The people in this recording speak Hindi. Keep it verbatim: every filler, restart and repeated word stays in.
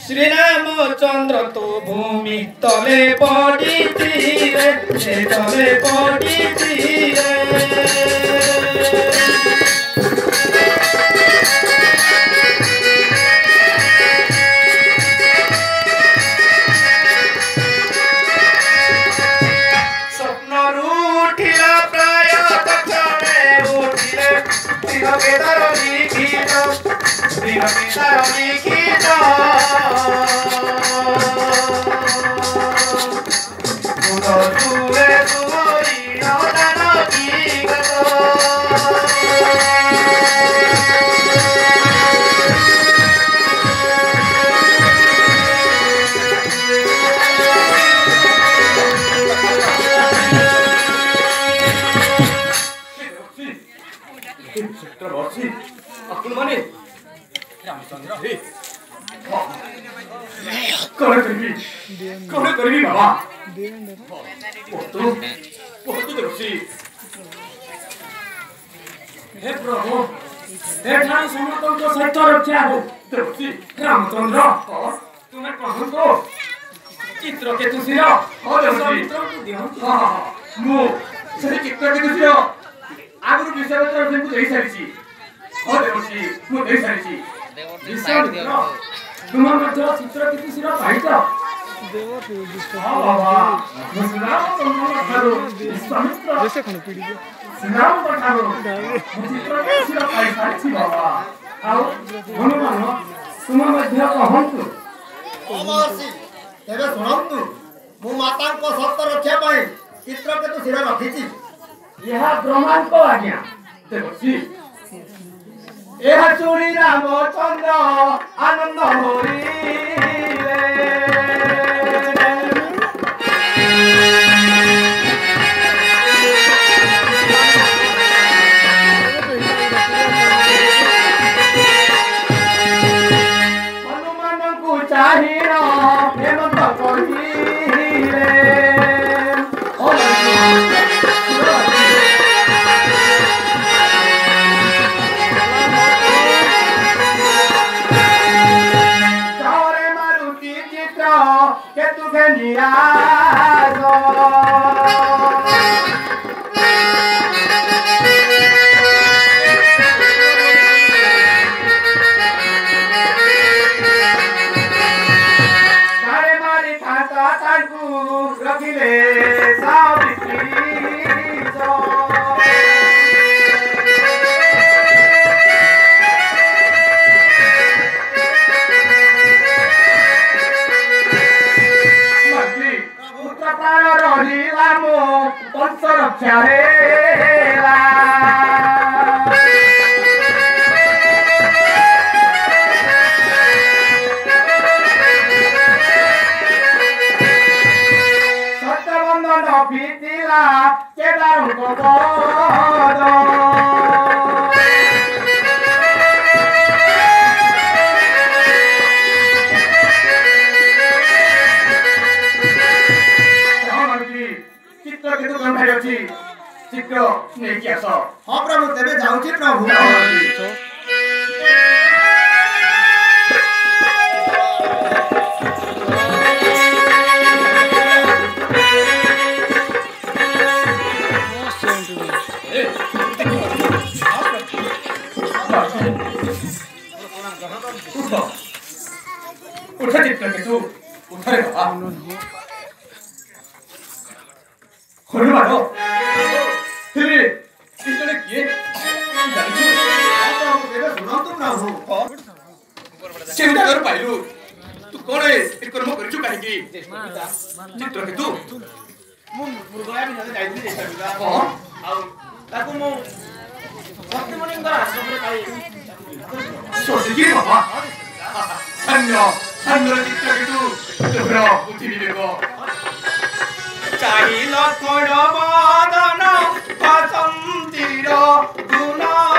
श्रीरामचंद्र तो भूमि तले पड़ी रे तले पड़ी रे कौन करबी कौन करबी बाबा बहुत बहुत दर्शी हे प्रभु हे ठाई समतों को सत्य रक्षा हो दर्शी रामचंद्र तुम्हें कहूं तो चित्र के तुसिर हो दर्शी चित्र को दियो हां हां मु से चित्र के तुसिर आगु विषय उत्तर से देई सारिची हो दर्शी मु देई सारिची विषय तुम मध्य चित्र किति सिर पाइछ देव के विश्व हां बाबा मुसलाम तुम ठारो विश्वामित्र जैसे खन पीडी नाम ठारो चित्र के सिर पाइछ बाबा आउ हनुमान तुम मध्य कहंतु अमरसी तेरे सुनंतु मु माता को सत्य रक्षा पाई चित्र के तो सिर रखिछि यह ब्रह्मांड को आज्ञा देवसी एह चूड़ी रामचंद्र आनंद होरी हनुमान को चाहिए हेमंत कही que tu geniado Kare mari khata tanku rakhile sabitri so पंच रक्षा हेला सत्यबंधन भीतिला केदार को चित्र नहीं क्या सो हां प्रभु तेबे जाउछि प्रभु उठ चित्र के तू उठ रे बाबा हनुमान तेरे इतने किए जानिछु आप तेरे सुनंतु प्रभु चिंता कर पाइलु तू कोन ए कर्म करछु काहे की चित्र के तू मु मुरगया भी नले जाइथि देखा हां आ ताकू मु सत्यमणिंगर आश्रम रे काई सोदिगी बाबा धन्य धन्य चित्र के तू तोरा बुद्धि विवेक चाहिल थोड़ बादन बसंतीर गुना